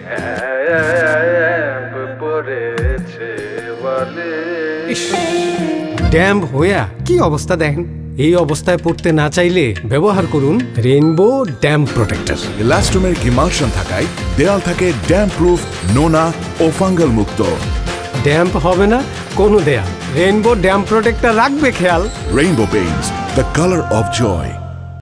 Damp হইয়া কি অবস্থা দেখেন। এই অবস্থায় পড়তে না চাইলে ব্যবহার করুন Rainbow damp protector. Elastomeric emulsion থাকায় দেয়াল থাকে ড্যাম্প প্রুফ, নোনা ও ফাঙ্গাল মুক্ত। ড্যাম্প হবে না কোনো দেয়াল, রেইনবো ড্যাম্প প্রোটেক্টর রাখবে খেয়াল। Rainbow paints, the colour of Joy.